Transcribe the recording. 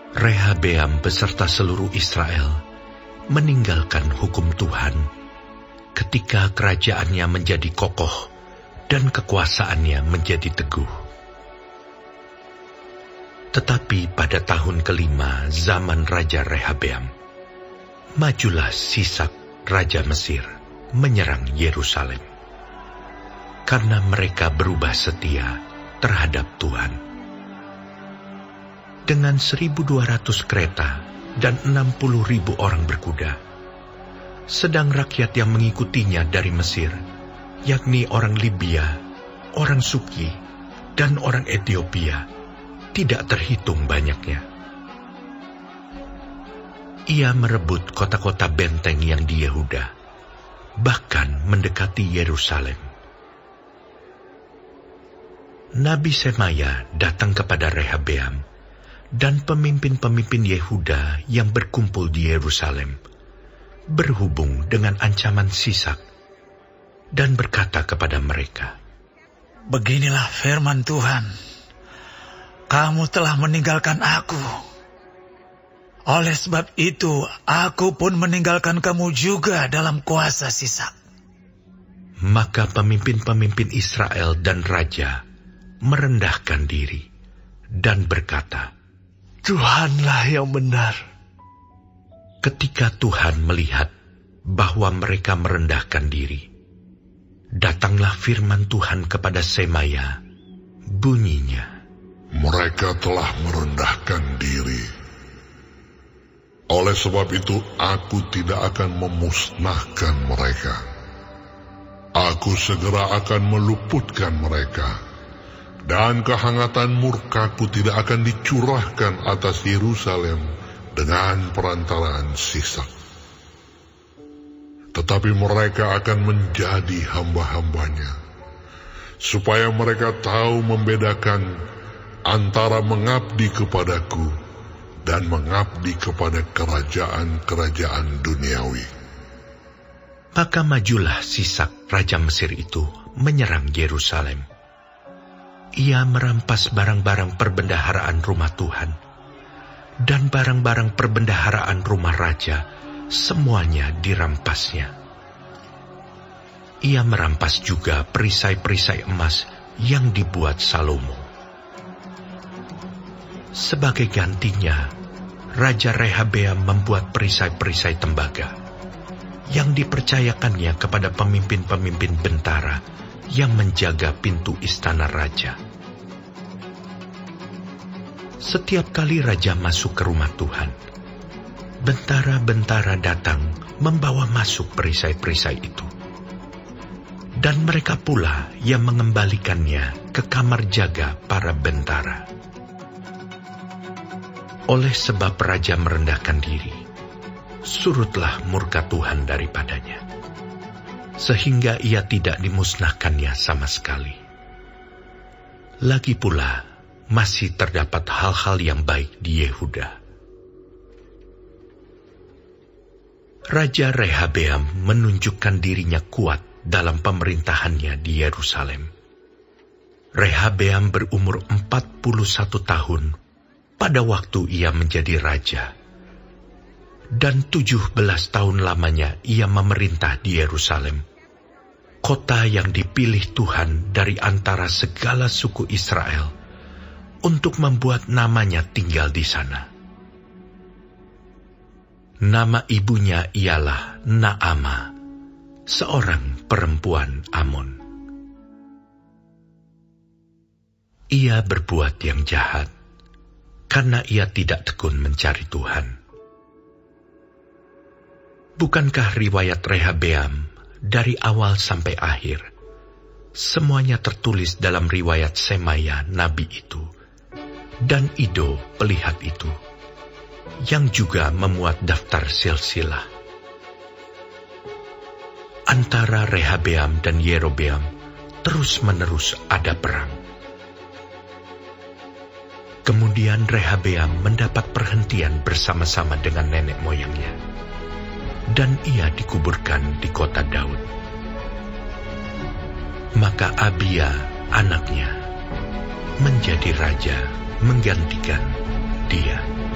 Rehabeam beserta seluruh Israel meninggalkan hukum Tuhan ketika kerajaannya menjadi kokoh dan kekuasaannya menjadi teguh. Tetapi pada tahun kelima zaman Raja Rehabeam, majulah Sisak, Raja Mesir, menyerang Yerusalem. Karena mereka berubah setia terhadap Tuhan. Dengan 1.200 kereta dan 60.000 orang berkuda, sedang rakyat yang mengikutinya dari Mesir, yakni orang Libya, orang Suki, dan orang Ethiopia, tidak terhitung banyaknya. Ia merebut kota-kota benteng yang di Yehuda, bahkan mendekati Yerusalem. Nabi Semaya datang kepada Rehabeam dan pemimpin-pemimpin Yehuda yang berkumpul di Yerusalem, berhubung dengan ancaman Sisak, dan berkata kepada mereka, "Beginilah firman Tuhan, kamu telah meninggalkan aku. Oleh sebab itu, aku pun meninggalkan kamu juga dalam kuasa Sisak." Maka pemimpin-pemimpin Israel dan raja merendahkan diri dan berkata, "Tuhanlah yang benar." Ketika Tuhan melihat bahwa mereka merendahkan diri, datanglah firman Tuhan kepada Semaya, bunyinya, "Mereka telah merendahkan diri. Oleh sebab itu aku tidak akan memusnahkan mereka. Aku segera akan meluputkan mereka, dan kehangatan murkaku tidak akan dicurahkan atas Yerusalem dengan perantaraan Sisak. Tetapi mereka akan menjadi hamba-hambanya, supaya mereka tahu membedakan antara mengabdi kepadaku dan mengabdi kepada kerajaan-kerajaan duniawi." Maka majulah Sisak, Raja Mesir itu, menyerang Yerusalem. Ia merampas barang-barang perbendaharaan rumah Tuhan, dan barang-barang perbendaharaan rumah raja, semuanya dirampasnya. Ia merampas juga perisai-perisai emas yang dibuat Salomo. Sebagai gantinya, Raja Rehabeam membuat perisai-perisai tembaga yang dipercayakannya kepada pemimpin-pemimpin bentara yang menjaga pintu istana raja. Setiap kali raja masuk ke rumah Tuhan, bentara-bentara datang membawa masuk perisai-perisai itu. Dan mereka pula yang mengembalikannya ke kamar jaga para bentara. Oleh sebab raja merendahkan diri, surutlah murka Tuhan daripadanya, sehingga ia tidak dimusnahkannya sama sekali. Lagi pula, masih terdapat hal-hal yang baik di Yehuda. Raja Rehabeam menunjukkan dirinya kuat dalam pemerintahannya di Yerusalem. Rehabeam berumur 41 tahun pada waktu ia menjadi raja, dan 17 tahun lamanya ia memerintah di Yerusalem, kota yang dipilih Tuhan dari antara segala suku Israel untuk membuat namanya tinggal di sana. Nama ibunya ialah Naama, seorang perempuan Amon. Ia berbuat yang jahat, karena ia tidak tekun mencari Tuhan. Bukankah riwayat Rehabeam dari awal sampai akhir semuanya tertulis dalam riwayat Semaya nabi itu dan Ido pelihat itu, yang juga memuat daftar silsilah? Antara Rehabeam dan Yerobeam terus-menerus ada perang. Kemudian Rehabeam mendapat perhentian bersama-sama dengan nenek moyangnya, dan ia dikuburkan di kota Daud. Maka Abia, anaknya, menjadi raja menggantikan dia.